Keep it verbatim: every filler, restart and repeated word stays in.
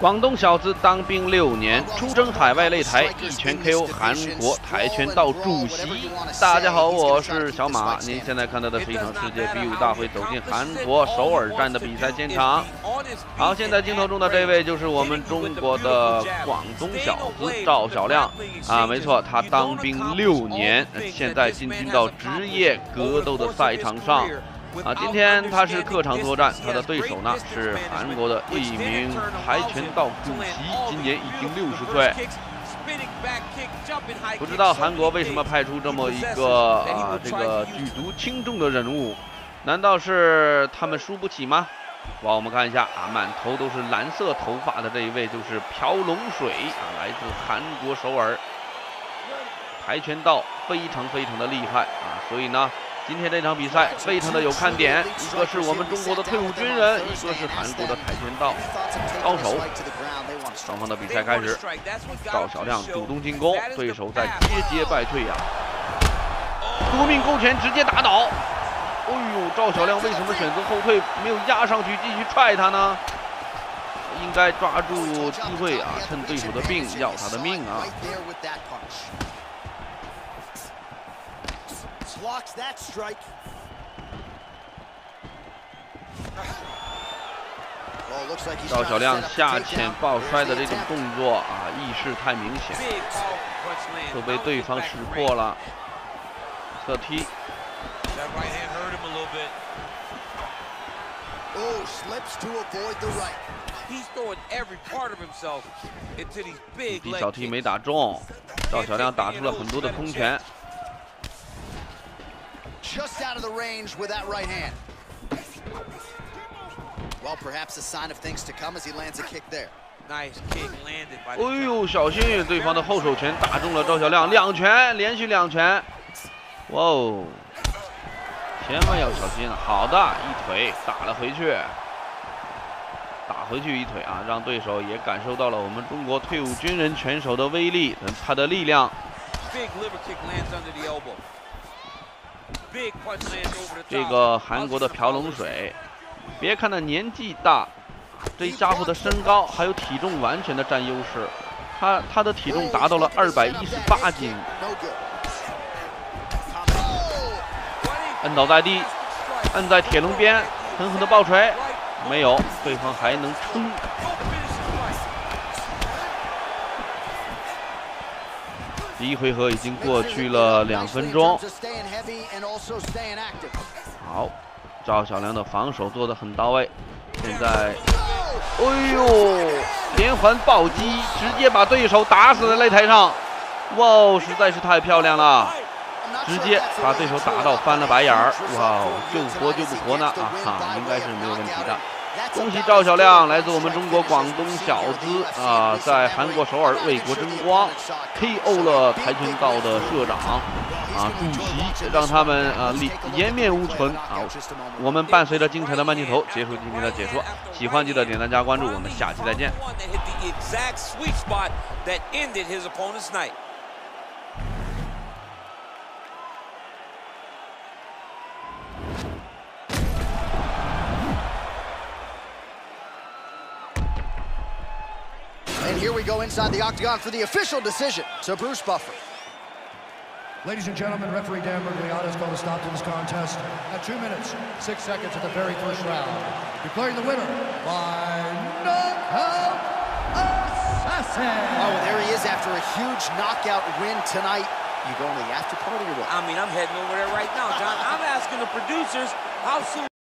广东小子当兵六年，出征海外擂台，一拳 K O 韩国跆拳道主席。大家好，我是小马。您现在看到的是一场世界比武大会走进韩国首尔站的比赛现场。好，现在镜头中的这位就是我们中国的广东小子赵小亮啊，没错，他当兵六年，现在进军到职业格斗的赛场上。 啊，今天他是客场作战，他的对手呢是韩国的一名跆拳道主席，今年已经六十岁。不知道韩国为什么派出这么一个啊这个举足轻重的人物？难道是他们输不起吗？哇，我们看一下啊，满头都是蓝色头发的这一位就是朴龙水啊，来自韩国首尔，跆拳道非常非常的厉害啊，所以呢。 今天这场比赛非常的有看点，一个是我们中国的退伍军人，一个是韩国的跆拳道高手。双方的比赛开始，赵小亮主动进攻，对手在节节败退呀、啊。夺命勾拳直接打倒。哎呦，赵小亮为什么选择后退，没有压上去继续踹他呢？应该抓住机会啊，趁对手的病要他的命啊。 Blocks that strike. 赵小亮下潜抱摔的这种动作啊，意识太明显，都被对方识破了。侧踢。底小踢没打中，赵小亮打出了很多的空拳。 Just out of the range with that right hand. Well, perhaps a sign of things to come as he lands a kick there. Nice kick landed by. 哎呦，小心！对方的后手拳打中了赵小亮，两拳，连续两拳。哇哦，千万要小心！好的，一腿打了回去，打回去一腿啊，让对手也感受到了我们中国退伍军人拳手的威力，他的力量。 Big liver kick lands under the elbow. 这个韩国的朴龙水，别看他年纪大，这家伙的身高还有体重完全的占优势。他他的体重达到了二百一十八斤。摁倒在地，摁在铁笼边，狠狠的爆锤，没有，对方还能撑。 第一回合已经过去了两分钟。好，赵小亮的防守做得很到位。现在，哎呦，连环暴击，直接把对手打死在擂台上。哇哦，实在是太漂亮了，直接把对手打到翻了白眼儿。哇哦，救活救不活呢？啊哈，应该是没有问题的。 恭喜赵小亮，来自我们中国广东小子啊，在韩国首尔为国争光 ，K O 了跆拳道的社长啊主席，让他们啊颜面无存啊。我们伴随着精彩的慢镜头结束今天的解说，喜欢记得点赞加关注，我们下期再见。 And here we go inside the octagon for the official decision. So Bruce Buffer. Ladies and gentlemen, referee Dan Mergliata has called a stop to this contest at two minutes, six seconds of the very first round. Declaring the winner by knockout assassin. Oh, there he is after a huge knockout win tonight. You going to the after party or what? I mean, I'm heading over there right now, John. I'm asking the producers how soon.